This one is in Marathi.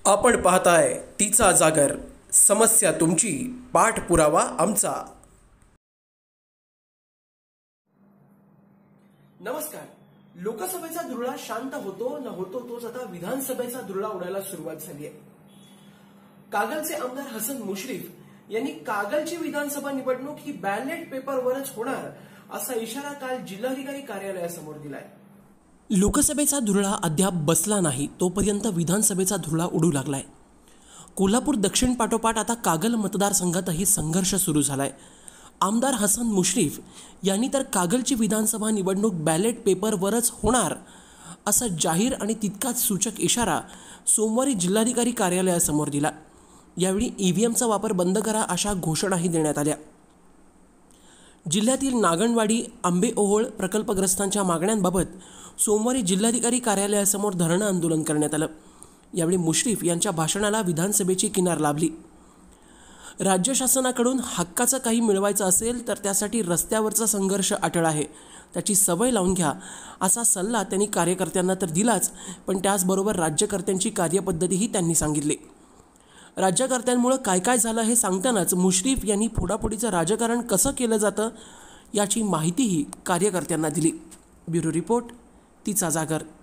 आपण पाहताय तिचा जागर. समस्या तुमची, पाठपुरावा आमचा. नमस्कार. लोकसभेचा धुरळा शांत होतो न होतो तोच आता विधानसभेचा धुरळा उडायला सुरुवात झाली आहे. कागलचे आमदार हसन मुश्रीफ यांनी कागलची विधानसभा निवडणूक ही बॅलेट पेपरवरच होणार असा इशारा काल जिल्हाधिकारी कार्यालयासमोर दिलाय. लोकसभेचा धुरळा अद्याप बसला नाही तोपर्यंत विधानसभेचा धुरळा उडू लागलाय. कोल्हापूर दक्षिण पाठोपाठ आता कागल मतदारसंघातही संघर्ष सुरू झालाय. आमदार हसन मुश्रीफ यांनी तर कागलची विधानसभा निवडणूक बॅलेट पेपरवरच होणार असा जाहीर आणि तितकाच सूचक इशारा सोमवारी जिल्हाधिकारी कार्यालयासमोर दिला. यावेळी ईव्हीएमचा वापर बंद करा अशा घोषणाही देण्यात आल्या. जिल्ह्यातील नागणवाडी आंबेओहोळ प्रकल्पग्रस्तांच्या मागण्यांबाबत सोमवारी जिल्हाधिकारी कार्यालयासमोर धरणं आंदोलन करण्यात आलं. यावेळी मुश्रीफ यांच्या भाषणाला विधानसभेची किनार लाभली. राज्य शासनाकडून हक्काचं काही मिळवायचं असेल तर त्यासाठी रस्त्यावरचा संघर्ष अटळ आहे, त्याची सवय लावून घ्या असा सल्ला त्यांनी कार्यकर्त्यांना तर दिलाच, पण त्याचबरोबर राज्यकर्त्यांची कार्यपद्धतीही त्यांनी सांगितली. राज्यकर्त्यांमुळे काय काय झालं हे सांगतानाच मुश्रीफ यांनी फोडाफोडीचं राजकारण कसं केलं जातं याची माहितीही कार्यकर्त्यांना दिली. ब्युरो रिपोर्ट, तिचा जागर.